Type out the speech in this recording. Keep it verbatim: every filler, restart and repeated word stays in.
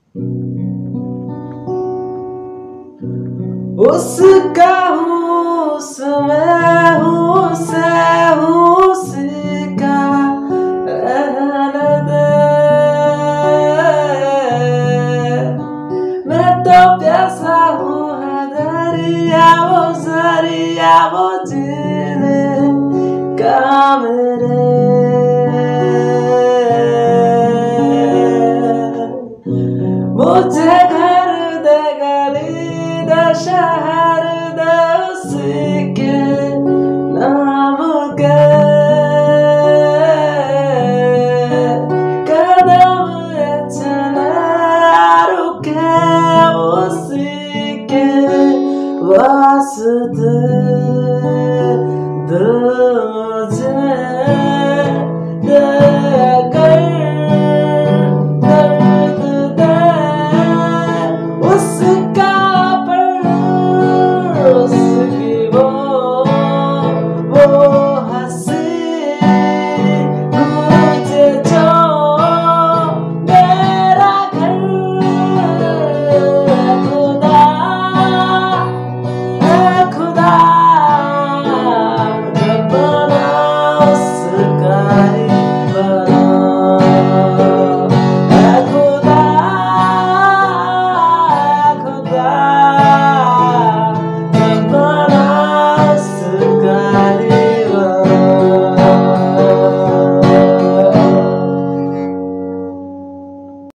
उसका हूँ उसमें हूँ उसे हूँ उसका रहने दे। मैं तो प्यासा हूँ है दरिया वो जरिया वो जीने का मेरे। मुझे घर दे गली दे शहर